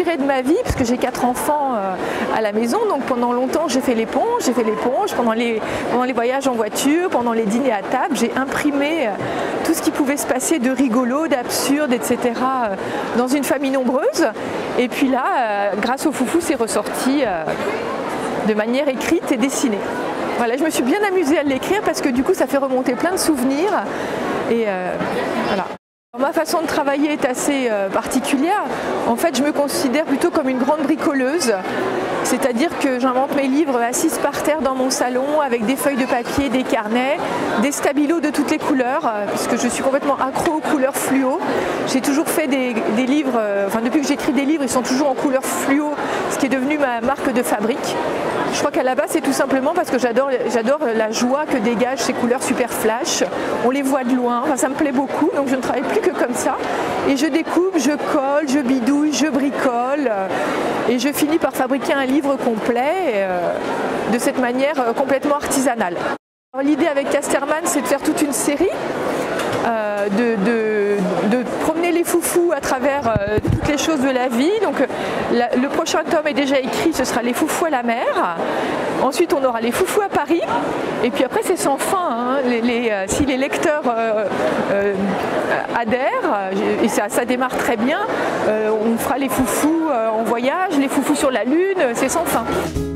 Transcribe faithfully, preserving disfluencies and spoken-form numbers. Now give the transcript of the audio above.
inspiré de ma vie parce que j'ai quatre enfants à la maison, donc pendant longtemps j'ai fait l'éponge, j'ai fait l'éponge pendant les, pendant les voyages en voiture, pendant les dîners à table, j'ai imprimé tout ce qui pouvait se passer de rigolo, d'absurde, et cetera dans une famille nombreuse. Et puis là, grâce au foufou, c'est ressorti de manière écrite et dessinée. Voilà, je me suis bien amusée à l'écrire parce que du coup ça fait remonter plein de souvenirs et euh, voilà. Ma façon de travailler est assez euh, particulière. En fait, je me considère plutôt comme une grande bricoleuse. C'est-à-dire que j'invente mes livres assise par terre dans mon salon avec des feuilles de papier, des carnets, des stabilos de toutes les couleurs, euh, puisque je suis complètement accro aux couleurs fluo. J'ai toujours fait des, des livres, euh, enfin depuis que j'écris des livres, ils sont toujours en couleur fluo, ce qui est devenu ma marque de fabrique. Je crois qu'à la base, c'est tout simplement parce que j'adore j'adore la joie que dégagent ces couleurs super flash. On les voit de loin, enfin, ça me plaît beaucoup, donc je ne travaille plus que comme ça. Et je découpe, je colle, je bidouille, je bricole, et je finis par fabriquer un livre complet euh, de cette manière euh, complètement artisanale. L'idée avec Casterman, c'est de faire toute une série, euh, de, de, de promener les foufous à travers euh, toutes les choses de la vie. Donc la, le prochain tome est déjà écrit, ce sera les foufous à la mer. Ensuite on aura les foufous à Paris. Et puis après c'est sans fin, hein. les, les, euh, si les lecteurs euh, euh, adhèrent, et ça, ça démarre très bien, euh, on fera les foufous euh, en voyage, les foufous sur la lune, c'est sans fin.